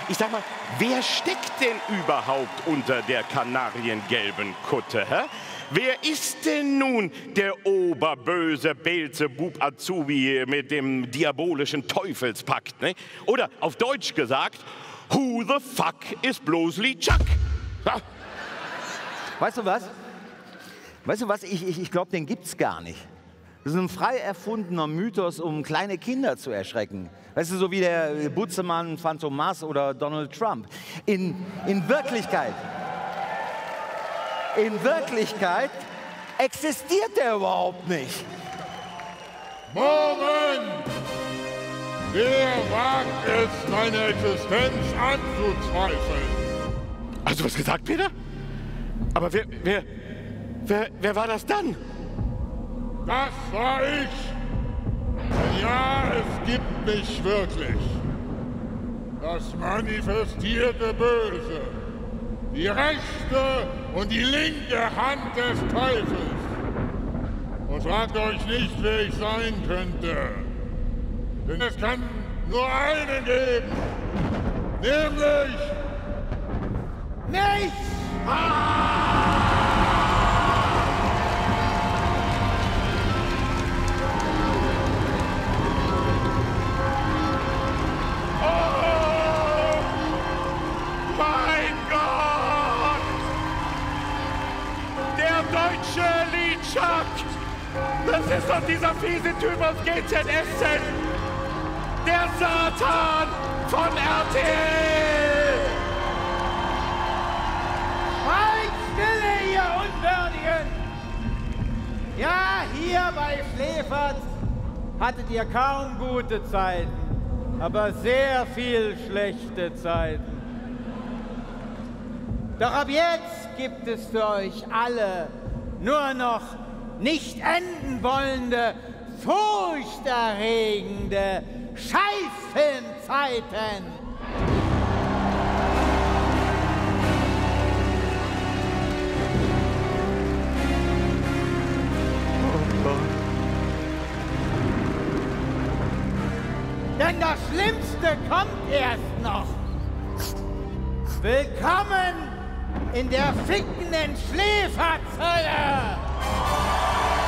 Ich sag mal, wer steckt denn überhaupt unter der kanariengelben Kutte, hä? Wer ist denn nun der oberböse Beelzebub Azubi mit dem diabolischen Teufelspakt, ne? Oder auf Deutsch gesagt, who the fuck is bloßli Chuck? Ja. Weißt du was? Weißt du was? Ich glaube, den gibt's gar nicht. Das ist ein frei erfundener Mythos, um kleine Kinder zu erschrecken. Weißt du, so wie der Butzemann, Phantomas oder Donald Trump. In Wirklichkeit existiert der überhaupt nicht. Moment! Wer wagt es, meine Existenz anzuzweifeln? Hast du was gesagt, Peter? Aber wer war das dann? Das war ich. Ja, es gibt mich wirklich. Das manifestierte Böse. Die rechte und die linke Hand des Teufels. Und fragt euch nicht, wer ich sein könnte. Denn es kann nur einen geben. Nämlich mich! Mein Gott! Der deutsche Lidschack! Das ist doch dieser fiese Typ aus GZSZ! Der Satan von RTL! Halt stille, ihr Unwürdigen! Ja, hier bei Schlefert hattet ihr kaum gute Zeiten, aber sehr viel schlechte Zeiten. Doch ab jetzt gibt es für euch alle nur noch nicht enden wollende, furchterregende Scheißfilmzeiten. Denn das Schlimmste kommt erst noch. Willkommen in der fickenden Schläferzelle!